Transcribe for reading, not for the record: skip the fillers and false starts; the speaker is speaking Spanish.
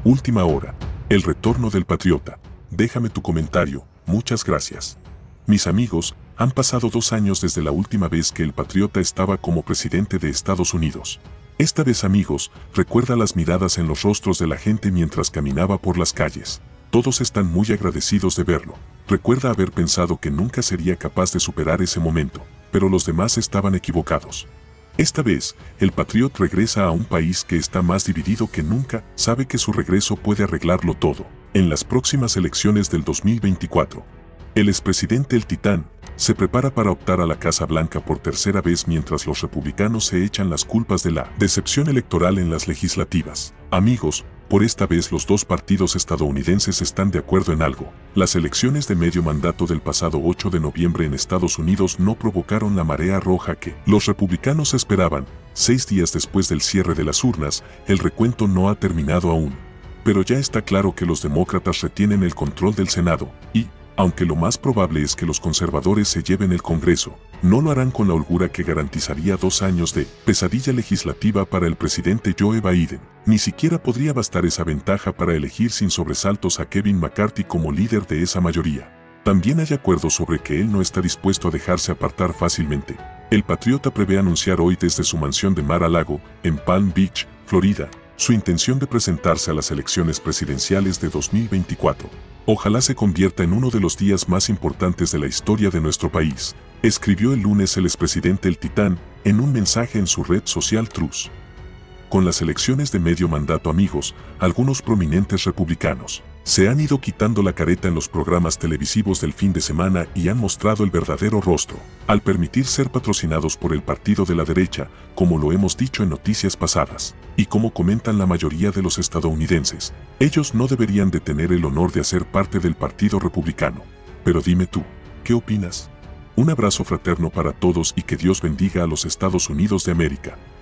Última hora. El retorno del patriota. Déjame tu comentario, muchas gracias. Mis amigos, han pasado 2 años desde la última vez que el patriota estaba como presidente de Estados Unidos. Esta vez, amigos, recuerda las miradas en los rostros de la gente mientras caminaba por las calles. Todos están muy agradecidos de verlo. Recuerda haber pensado que nunca sería capaz de superar ese momento, pero los demás estaban equivocados. Esta vez, el patriota regresa a un país que está más dividido que nunca, sabe que su regreso puede arreglarlo todo. En las próximas elecciones del 2024, el expresidente El Titán se prepara para optar a la Casa Blanca por tercera vez mientras los republicanos se echan las culpas de la decepción electoral en las legislativas. Amigos, por esta vez los dos partidos estadounidenses están de acuerdo en algo. Las elecciones de medio mandato del pasado 8 de noviembre en Estados Unidos no provocaron la marea roja que los republicanos esperaban. 6 días después del cierre de las urnas, el recuento no ha terminado aún. Pero ya está claro que los demócratas retienen el control del Senado y, aunque lo más probable es que los conservadores se lleven el Congreso, no lo harán con la holgura que garantizaría 2 años de pesadilla legislativa para el presidente Joe Biden. Ni siquiera podría bastar esa ventaja para elegir sin sobresaltos a Kevin McCarthy como líder de esa mayoría. También hay acuerdos sobre que él no está dispuesto a dejarse apartar fácilmente. El patriota prevé anunciar hoy desde su mansión de Mar-a-Lago, en Palm Beach, Florida, su intención de presentarse a las elecciones presidenciales de 2024. Ojalá se convierta en uno de los días más importantes de la historia de nuestro país, escribió el lunes el expresidente El Titán en un mensaje en su red social Truth. Con las elecciones de medio mandato, amigos, algunos prominentes republicanos se han ido quitando la careta en los programas televisivos del fin de semana y han mostrado el verdadero rostro, al permitir ser patrocinados por el partido de la derecha, como lo hemos dicho en noticias pasadas. Y como comentan la mayoría de los estadounidenses, ellos no deberían de tener el honor de hacer parte del Partido Republicano. Pero dime tú, ¿qué opinas? Un abrazo fraterno para todos y que Dios bendiga a los Estados Unidos de América.